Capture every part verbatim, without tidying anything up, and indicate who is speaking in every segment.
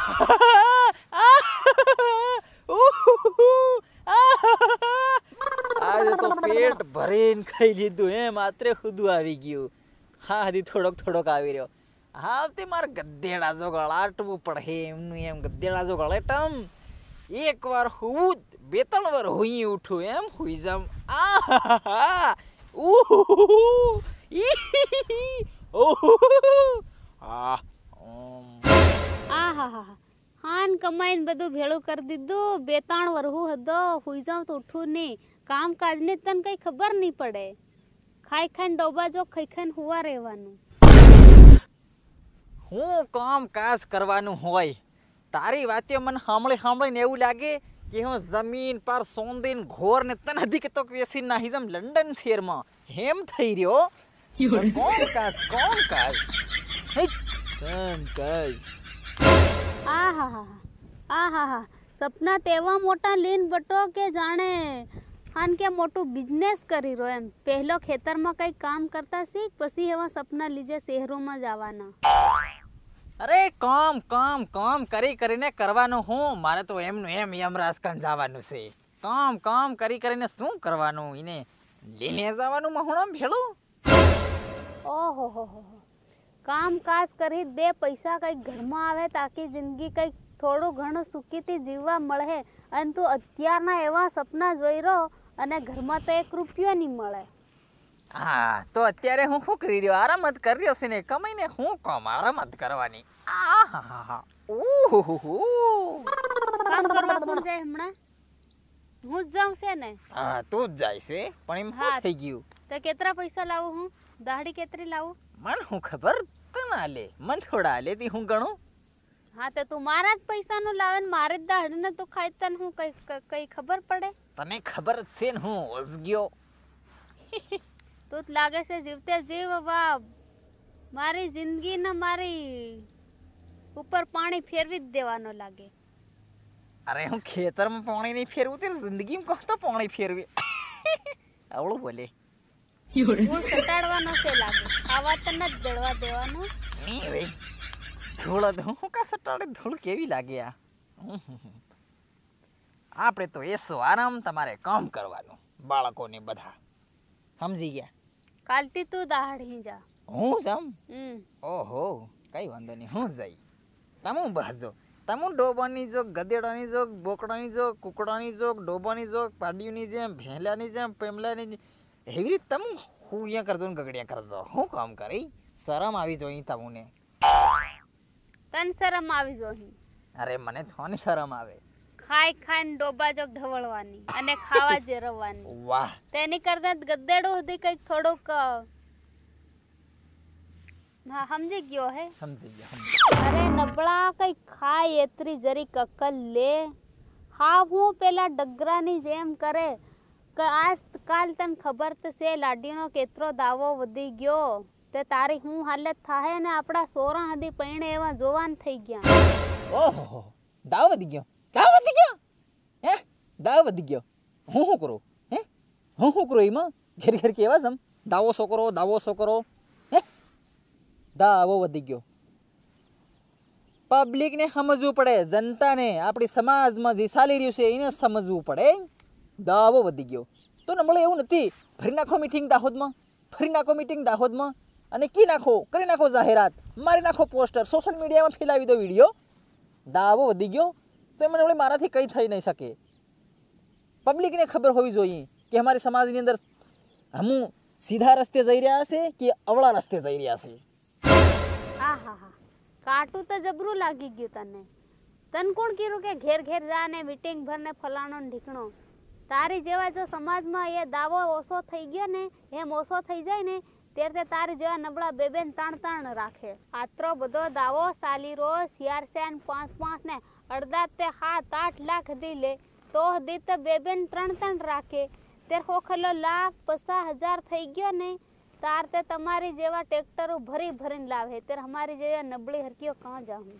Speaker 1: आज तो पेट भरीने खाई लीधું હે માત્રે ખુદું આવી ગયું હા હજી થોડોક થોડોક આવી રહ્યો હા તે માર ગધેડા જો ગળાટવું પડે એમનું એમ ગધેડા જો ગળેટમ એક વાર હું બે ત્રણ વાર હુઈ ઉઠું એમ હુઈ જામ આ ઉહુ ઓહો આ
Speaker 2: આહા હાન કમાઈને બધું ભેળું કરી દીધું બે ત્રણ વરહું હતો હુઈ જાઉં તો ઉઠું નહીં કામ કાજને તને કઈ ખબર નહીં પડે ખાઈ ખાઈને ડોબા જો ખાઈ ખાઈને હુવા રહેવાનું
Speaker 1: હું કામ કાજ કરવાનું હોય તારી વાતે મને સાંભળી સાંભળીને એવું લાગે કે હું જમીન પર સોંદીને ઘોર ને તને હજી તો વેસી નાહી જમ લંડન શહેરમાં હેમ થઈ રહ્યો કોમ કાજ કોમ કાજ કામ કાજ
Speaker 2: આહા આહા સપના તેવા મોટા લીન બટો કે જાણે હાન કે મોટું બિઝનેસ કરી રહ્યો એમ પહેલો ખેતરમાં કઈ કામ કરતા શીખ પછી એવા સપના લીજે શહેરોમાં જવાના
Speaker 1: અરે કામ કામ કામ કરી કરીને કરવાનું હું મારે તો એમનું એમ યમરાજ કાન જવાનું છે કામ કામ કરી કરીને શું કરવાનું એને લઈને જવાનું મહુણામ ભેળું
Speaker 2: ઓહો હો હો કામ કાજ કરી બે પૈસા કઈ ઘરમાં આવે તાકી જિંદગી કઈ થોડું ઘણું સુખીથી જીવવા મળે અને તું અત્યારના એવા સપના જોઈ રહ્યો અને ઘરમાં તો એક રૂપિયો નહીં મળે
Speaker 1: હા તો અત્યારે હું શું કરી રહ્યો આરામ જ કરી રહ્યો છે ને કમાઈને હું કામ આરામ જ કરવાની આહા ઓહો
Speaker 2: કામ કરવા કોણ જાય હમણાં હું જ જાઉં છે ને
Speaker 1: હા તું જ જાય છે પણ એમ શું થઈ ગયું
Speaker 2: તો કેટલા પૈસા લાવું હું દાઢી કેટલી લાવું
Speaker 1: મને હું ખબર તો ના લે મને થોડા લેતી હું ગણું
Speaker 2: હા તો તું મારા જ પૈસાનું લાવે ને મારે જ દાઢીને તું ખાઈ તને હું કઈ કઈ ખબર પડે
Speaker 1: તને ખબર જ છે ને હું ઓસગ્યો
Speaker 2: તું જ લાગે છે જીવતે જીવ વાહ મારી જિંદગી ને મારી ઉપર પાણી ફેરવી જ દેવાનો લાગે
Speaker 1: અરે હું ખેતરમાં પાણી નહીં ફેરવું તે જિંદગીમાં કહો તો પાણી ફેરવી આવડું બોલે
Speaker 2: ધૂળ સટાડવાનો છે લાગે આવા તો ન જળવા દેવાનો
Speaker 1: નહીં રે ધૂળ હું કા સટાડે ધૂળ કેવી લાગે આ આપણે તો એસો આરામ તમારે કામ કરવાનું બાળકોને બધા સમજી ગયા
Speaker 2: કાલથી તું દાઢી જા
Speaker 1: હું જામ
Speaker 2: હમ
Speaker 1: ઓહો કઈ વાંધો નહીં હું જઈ તમુ બહાજો તમુ ડોબાની જોક ગધેડાની જોક બોકડાની જોક કુકડાની જોક ડોબાની જોક પાડીઓની જેમ ભેંલાની જેમ પેમલાની એવી રીતે તમે હું અહીંયા કરજો ને ગગડિયા કરજો હું કામ કરી શરમ આવી જોઈએ તમને
Speaker 2: તન શરમ આવી જોહી
Speaker 1: અરે મને થોની શરમ આવે
Speaker 2: ખાઈ ખાઈને ડોબા જોક ઢવળવાની અને ખાવા જેરવવાની
Speaker 1: વાહ
Speaker 2: તેની કરતા ગદ્દેડું સુધી કઈક થોડુંક હા સમજી ગયો હે
Speaker 1: સમજી ગયો
Speaker 2: અરે નબળા કઈ ખાય એતરી જરી કકલ લે હા હું પેલા ડગરાની જેમ કરે કે આજ કાલ તને ખબર તો છે લાડીનો કેટલો દાવો વધી ગયો તે તારી હું હાલત થાય ને આપણા સોરા હદી પૈણે એવા જોવાન થઈ ગયા
Speaker 1: ઓહો દાવ વધી ગયો દાવ વધી ગયો હે દાવ વધી ગયો હું શું કરું હે હું શું કરું એમાં ઘેર ઘેર કેવા સમ દાવો સો કરો દાવો સો કરો હે દાવો વધી ગયો પબ્લિકને સમજવું પડે જનતાને આપણી સમાજમાં જે ચાલી રહ્યું છે એને સમજવું પડે દાવો વધી ગયો તો નમળે એવું નથી ફરી નાખો મીટિંગ દાહોદમાં ફરી નાખો મીટિંગ દાહોદમાં અને કી નાખો કરી નાખો જાહેરાત મારી નાખો પોસ્ટર સોશિયલ મીડિયામાં ફેલાવી દો વિડીયો દાવો વધી ગયો તો મને વળી મારાથી કંઈ થઈ નહીં શકે પબ્લિકને ખબર હોવી જોઈએ કે અમારી સમાજની અંદર હમું સીધા રસ્તે જઈ રહ્યા છે કે અવળા રસ્તે જઈ રહ્યા છે
Speaker 2: હા હા હા કાટું તો જબરું લાગી ગયું તને તને કોણ કીધું કે ઘેર ઘેર જા ને મીટિંગ ભરને ફલાણો ને ઢીકણો તારી જેવા જો સમાજમાં એ દાવો ઓછો થઈ ગયો ને એમ ઓછો થઈ જાય ને ત્યારે તારી જેવા નબળા બે બેન ત્રણ ત્રણ રાખે આતરો બધો દાવો સાલી રોજ શિયાર સેન પાંચ પાંચ ને અડધા તે સાત આઠ લાખ દી લે તો દી તો બે બેન ત્રણ ત્રણ રાખે ત્યારે હોખલો લાખ પચાસ હજાર થઈ ગયો ને તાર તે તમારી જેવા ટ્રેક્ટરો ભરી ભરીને લાવે ત્યારે અમારી જેવા નબળી હરકીઓ કાં જાઉં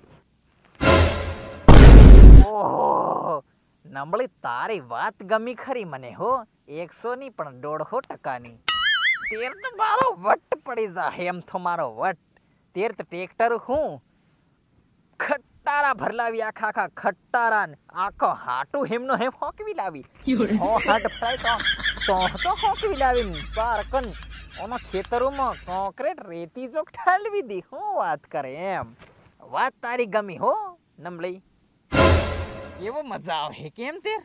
Speaker 1: ઓહો નબળી તારી વાત ગમી ખરી મને હો એકસો ની પણ દોઢસો ટકાની તેર તો મારો વટ પડી જાય એમ તો મારો વટ તેર તો ટ્રેક્ટર હું ખટ્ટા ખટારા ભરલાવી આખા આખા ખટારા ને આખો હાટુ હેમનો હેમ હોકવી લાવી હો હાટ ફરાય તો તો તો હોકવી લાવી પારકન ઓનો ખેતરોમાં કોન્ક્રીટ રેતી જો ઠાલવી દી હું વાત કરે એમ વાત તારી ગમી હો નમળી કેવો મજા આવે કેમ તેર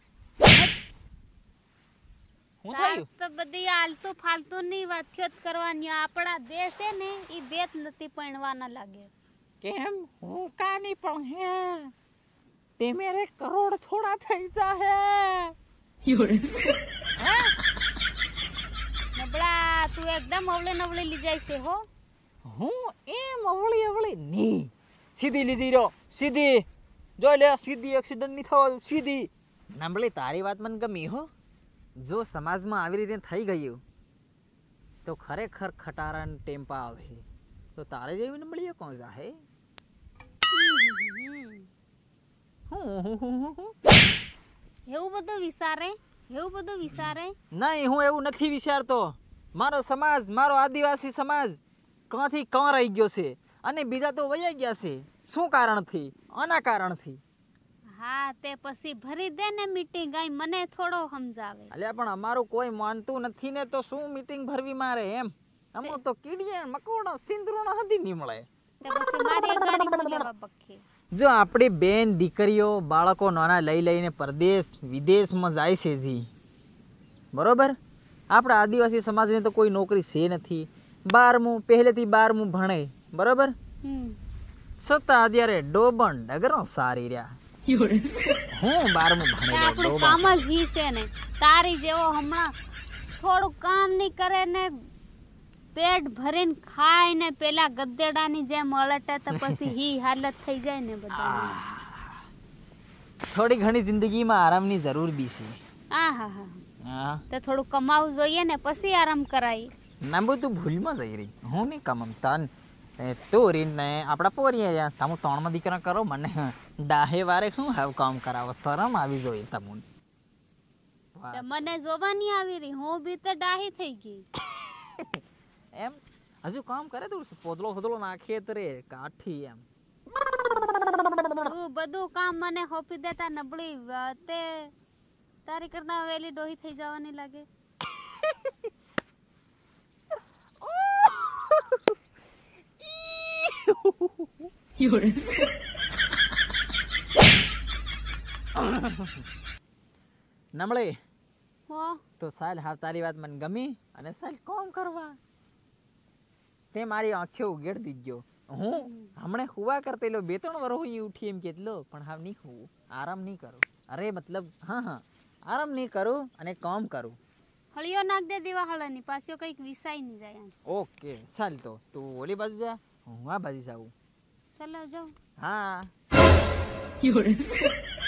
Speaker 1: હું
Speaker 2: તાર
Speaker 1: થયું
Speaker 2: તો બધી આલતુ ફાલતુ ની વાતચીત કરવાની આપણા દેશ છે ને ઈ બેત નથી પણવાના લાગે
Speaker 1: કેમ હું કાની પણ હે તે મેરે કરોડ થોડા થઈ જા હે
Speaker 2: નબળા તું એકદમ અવળે નવળે લઈ જાય છે હો
Speaker 1: હું એમ અવળી અવળી ની સીધી લીધી રહ્યો સીધી જોઈ લે સીધી એક્સિડન્ટ નહીં થવા સીધી નબળી તારી વાત મને ગમી હો જો સમાજમાં આવી રીતે થઈ ગયું તો ખરેખર ખટારાન ટેમ્પા આવે તો તારે જેવી નબળીઓ કોણ જાહે
Speaker 2: એવું બધું વિચારે એવું બધું વિચારે
Speaker 1: નહીં હું એવું નથી વિચારતો મારો સમાજ મારો આદિવાસી સમાજ કાંથી કાં રહી ગયો છે અને બીજા તો વયા ગયા છે શું કારણથી આના કારણથી
Speaker 2: હા તે પછી ભરી દે ને મીટિંગ આઈ મને થોડો સમજાવે
Speaker 1: અલ્યા પણ અમારું કોઈ માનતું નથી ને તો શું મીટિંગ ભરવી મારે એમ અમો તો કીડીએ મકોડા સિંદરૂનો હદી નહીં મળે
Speaker 2: તે પછી મારી એક ગાડી કો લેવા બખે
Speaker 1: જો આપણી બેન દીકરીઓ બાળકો નાના લઈ લઈને પરદેશ વિદેશમાં જાય છે જી બરોબર આપણા આદિવાસી સમાજને તો કોઈ નોકરી છે નથી બારમું પહેલેથી બારમું ભણે બરોબર
Speaker 2: હમ
Speaker 1: છતાં અત્યારે ડોબણ ડગરો સારી રહ્યા હું બારમું
Speaker 2: તે
Speaker 1: ભણેલો
Speaker 2: આપણું
Speaker 1: ડોબણ
Speaker 2: કામ જ હી છે ને તારી જેવો હમણાં થોડું કામ નહીં કરે ને પેટ ભરીને ખાય ને પેલા ગધેડાની જેમ અલટે તો પછી હી હાલત થઈ જાય ને બધા
Speaker 1: થોડી ઘણી જિંદગીમાં આરામની જરૂર બી છે
Speaker 2: આ હા હા
Speaker 1: હા
Speaker 2: તો થોડું કમાવું જોઈએ ને પછી આરામ કરાય
Speaker 1: નાંબુ તું ભૂલમાં જઈ રહી હું નહીં કમમ તન તું રીને આપણા પોરીએ યાર તમે ત્રણમાં દીકરા કરો મને ડાહે વારે શું હાવ કામ કરાવો શરમ આવી જોઈએ તમને
Speaker 2: તો મને જોવાની આવી રહી હું બી તો ડાહી થઈ ગઈ
Speaker 1: એમ હજુ કામ કરે તું પોદલો ફોદલો નાખીએ તો રે કાઠી એમ
Speaker 2: તું બધું કામ મને હોપી દેતા નબળી વ- તે તારી કરતા વેલી ડોહી થઈ જવાની લાગે
Speaker 1: નમળે
Speaker 2: હો
Speaker 1: તો સાલ હા તારી વાત મને ગમી અને સાલ કોમ કરવા તે મારી આંખો ઉગેડ દીધો હું હમણે હુવા કરતેલો બે ત્રણ વરો હું ઉઠી એમ કેટલો પણ હાવ નહીં હું આરામ નહીં કરું અરે મતલબ હા હા આરામ નહીં કરું અને કામ કરું
Speaker 2: હળિયો નાખ દે દીવા હળની પાછો કઈક વિસાઈ નહીં જાય આમ.
Speaker 1: ઓકે ચાલ તો તું ઓલી બાજુ જા હું આ બાજુ જાઉં
Speaker 2: ચાલો જાઉં
Speaker 1: હા